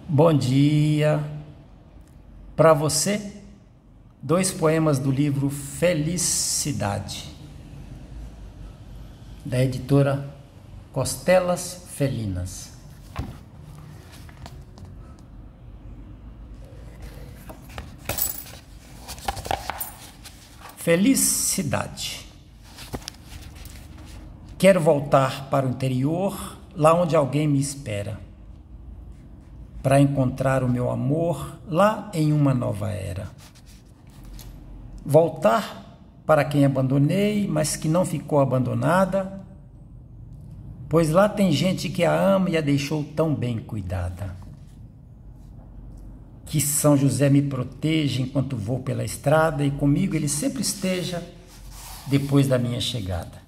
Bom dia. Para você, dois poemas do livro Felicidade, da editora Costelas Felinas. Felicidade. Quero voltar para o interior, lá onde alguém me espera, para encontrar o meu amor lá em uma nova era. Voltar para quem abandonei, mas que não ficou abandonada, pois lá tem gente que a ama e a deixou tão bem cuidada. Que São José me proteja enquanto vou pela estrada e comigo ele sempre esteja depois da minha chegada.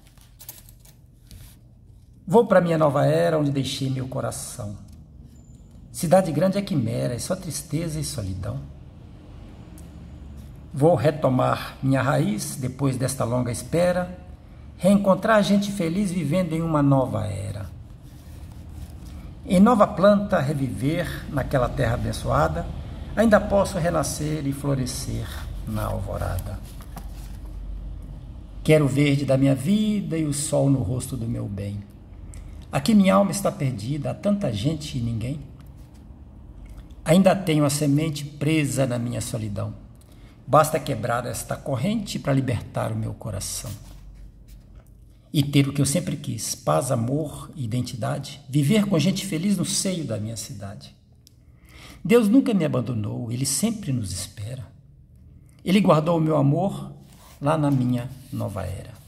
Vou para minha nova era onde deixei meu coração. Cidade grande é quimera, é só tristeza e solidão. Vou retomar minha raiz depois desta longa espera, reencontrar gente feliz vivendo em uma nova era. Em nova planta reviver naquela terra abençoada, ainda posso renascer e florescer na alvorada. Quero o verde da minha vida e o sol no rosto do meu bem. Aqui minha alma está perdida, há tanta gente e ninguém. Ainda tenho a semente presa na minha solidão. Basta quebrar esta corrente para libertar o meu coração. E ter o que eu sempre quis, paz, amor e identidade, viver com gente feliz no seio da minha cidade. Deus nunca me abandonou, Ele sempre nos espera. Ele guardou o meu amor lá na minha nova era.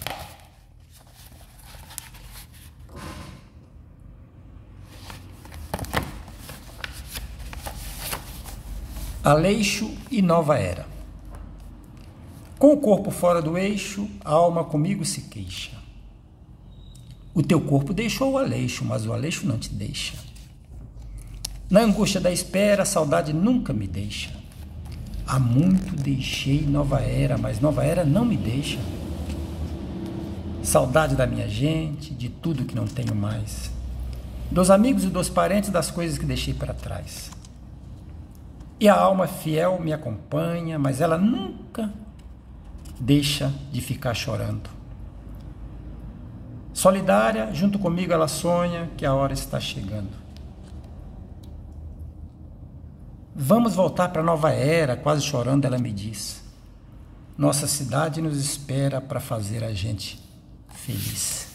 Aleixo e nova era. Com o corpo fora do eixo, a alma comigo se queixa. O teu corpo deixou o Aleixo, mas o Aleixo não te deixa. Na angústia da espera, a saudade nunca me deixa. Há muito deixei nova era, mas nova era não me deixa. Saudade da minha gente, de tudo que não tenho mais. Dos amigos e dos parentes, das coisas que deixei para trás. E a alma fiel me acompanha, mas ela nunca deixa de ficar chorando. Solidária, junto comigo ela sonha que a hora está chegando. Vamos voltar para a nova era, quase chorando ela me diz. Nossa cidade nos espera para fazer a gente feliz.